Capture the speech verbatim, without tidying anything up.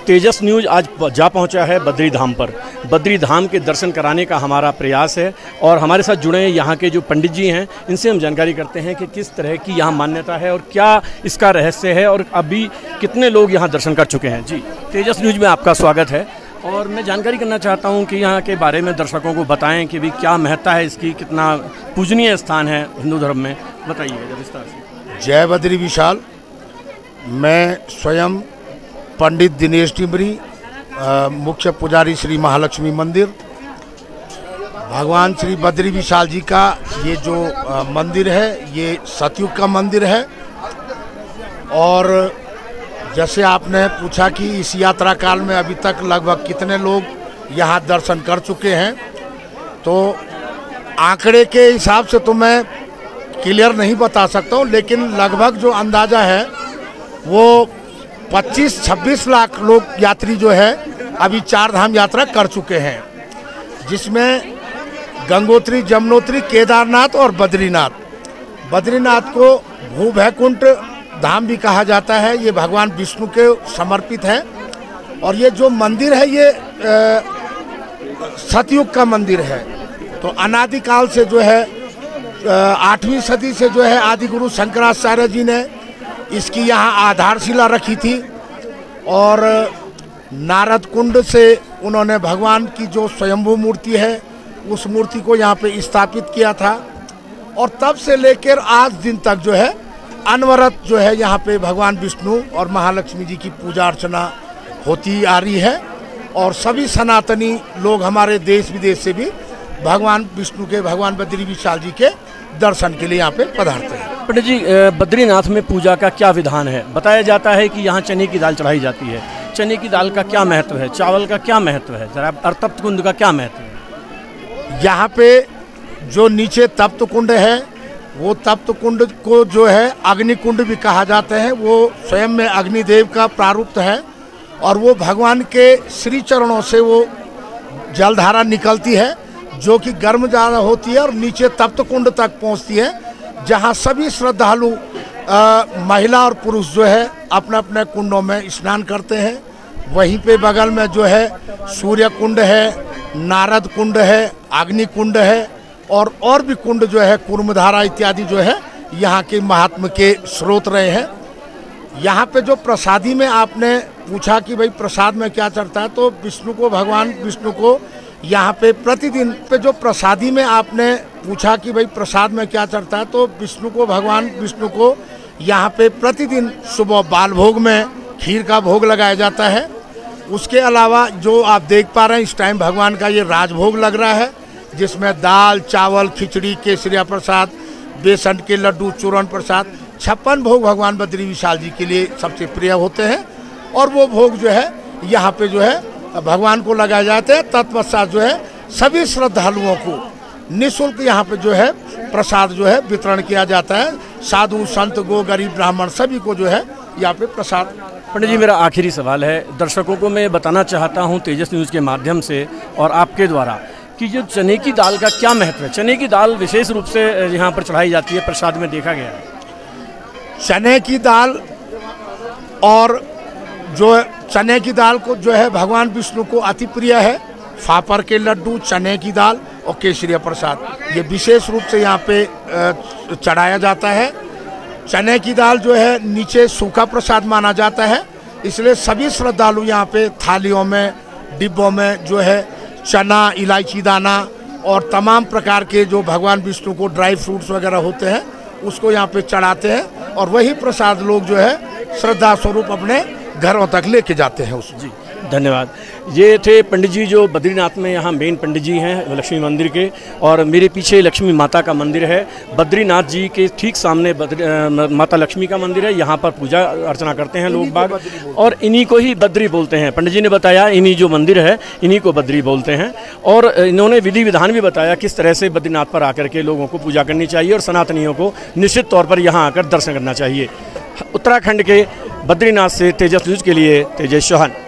तेजस news आज जा पहुंचा है बद्री धाम पर। बद्री धाम के दर्शन कराने का हमारा प्रयास है और हमारे साथ जुड़े हैं यहाँ के जो पंडित जी हैं, इनसे हम जानकारी करते हैं कि किस तरह की यहाँ मान्यता है और क्या इसका रहस्य है और अभी कितने लोग यहाँ दर्शन कर चुके हैं। जी, तेजस न्यूज़ में आपका स्वागत है और मैं जानकारी करना चाहता हूँ कि यहाँ के बारे में दर्शकों को बताएँ कि भी क्या महत्ता है इसकी, कितना पूजनीय स्थान है हिंदू धर्म में, बताइए विस्तार से। जय बद्री विशाल। मैं स्वयं पंडित दिनेश टिमरी, मुख्य पुजारी श्री महालक्ष्मी मंदिर। भगवान श्री बद्री विशाल जी का ये जो आ, मंदिर है ये सतयुग का मंदिर है। और जैसे आपने पूछा कि इस यात्रा काल में अभी तक लगभग कितने लोग यहाँ दर्शन कर चुके हैं, तो आंकड़े के हिसाब से तो मैं क्लियर नहीं बता सकता हूँ, लेकिन लगभग जो अंदाज़ा है वो पच्चीस छब्बीस लाख लोग यात्री जो है अभी चार धाम यात्रा कर चुके हैं, जिसमें गंगोत्री, जमुनोत्री, केदारनाथ और बद्रीनाथ। बद्रीनाथ को भूवैकुंठ धाम भी कहा जाता है। ये भगवान विष्णु के समर्पित है और ये जो मंदिर है ये सतयुग का मंदिर है। तो अनादिकाल से जो है आठवीं सदी से जो है आदि गुरु शंकराचार्य जी ने इसकी यहाँ आधारशिला रखी थी और नारद कुंड से उन्होंने भगवान की जो स्वयंभू मूर्ति है उस मूर्ति को यहाँ पे स्थापित किया था। और तब से लेकर आज दिन तक जो है अनवरत जो है यहाँ पे भगवान विष्णु और महालक्ष्मी जी की पूजा अर्चना होती आ रही है। और सभी सनातनी लोग हमारे देश विदेश से भी भगवान विष्णु के, भगवान बद्री विशाल जी के दर्शन के लिए यहाँ पे पधारते हैं। पंडित जी, बद्रीनाथ में पूजा का क्या विधान है? बताया जाता है कि यहाँ चने की दाल चढ़ाई जाती है। चने की दाल का क्या महत्व है? चावल का क्या महत्व है? जरा और तप्त कुंड का क्या महत्व है? यहाँ पे जो नीचे तप्त कुंड है वो तप्त कुंड को जो है अग्नि कुंड भी कहा जाता है। वो स्वयं में अग्निदेव का प्रारूप है और वो भगवान के श्री चरणों से वो जलधारा निकलती है जो कि गर्म ज़्यादा होती है और नीचे तप्त कुंड तक पहुँचती है, जहाँ सभी श्रद्धालु महिला और पुरुष जो है अपने अपने कुंडों में स्नान करते हैं। वहीं पे बगल में जो है सूर्य कुंड है, नारद कुंड है, अग्नि कुंड है और और भी कुंड जो है कूर्मधारा इत्यादि जो है यहाँ के महात्म के स्रोत रहे हैं। यहाँ पे जो प्रसादी में आपने पूछा कि भाई प्रसाद में क्या चढ़ता है, तो विष्णु को, भगवान विष्णु को यहाँ पे प्रतिदिन पे जो प्रसादी में आपने पूछा कि भाई प्रसाद में क्या चढ़ता है, तो विष्णु को, भगवान विष्णु को यहाँ पे प्रतिदिन सुबह बाल भोग में खीर का भोग लगाया जाता है। उसके अलावा जो आप देख पा रहे हैं इस टाइम भगवान का ये राजभोग लग रहा है, जिसमें दाल, चावल, खिचड़ी, केसरिया प्रसाद, बेसन के लड्डू, चूरन प्रसाद, छप्पन भोग भगवान बद्री विशाल जी के लिए सबसे प्रिय होते हैं। और वो भोग जो है यहाँ पे जो है भगवान को लगाए जाते हैं। तत्पश्चात जो है सभी श्रद्धालुओं को निःशुल्क यहाँ पे जो है प्रसाद जो है वितरण किया जाता है। साधु, संत, गो, गरीब, ब्राह्मण सभी को जो है यहाँ पे प्रसाद। पंडित जी, मेरा आखिरी सवाल है, दर्शकों को मैं बताना चाहता हूँ तेजस न्यूज़ के माध्यम से और आपके द्वारा कि जो चने की दाल का क्या महत्व है? चने की दाल विशेष रूप से यहाँ पर चढ़ाई जाती है, प्रसाद में देखा गया है। चने की दाल और जो चने की दाल को जो है भगवान विष्णु को अति प्रिय है। फापर के लड्डू, चने की दाल और केसरिया प्रसाद ये विशेष रूप से यहाँ पे चढ़ाया जाता है। चने की दाल जो है नीचे सूखा प्रसाद माना जाता है, इसलिए सभी श्रद्धालु यहाँ पे थालियों में, डिब्बों में जो है चना, इलायची दाना और तमाम प्रकार के जो भगवान विष्णु को ड्राई फ्रूट्स वगैरह होते हैं उसको यहाँ पे चढ़ाते हैं और वही प्रसाद लोग जो है श्रद्धा स्वरूप अपने घरों तक लेके जाते हैं उस। जी, धन्यवाद। ये थे पंडित जी जो बद्रीनाथ में यहाँ मेन पंडित जी हैं लक्ष्मी मंदिर के, और मेरे पीछे लक्ष्मी माता का मंदिर है। बद्रीनाथ जी के ठीक सामने बद्री माता लक्ष्मी का मंदिर है। यहाँ पर पूजा अर्चना करते हैं लोग बाग और इन्हीं को ही बद्री बोलते हैं। पंडित जी ने बताया इन्हीं जो मंदिर है इन्हीं को बद्री बोलते हैं और इन्होंने विधि विधान भी बताया किस तरह से बद्रीनाथ पर आकर के लोगों को पूजा करनी चाहिए और सनातनियों को निश्चित तौर पर यहाँ आकर दर्शन करना चाहिए। उत्तराखंड के बद्रीनाथ से तेजस न्यूज़ के लिए तेजस चौहान।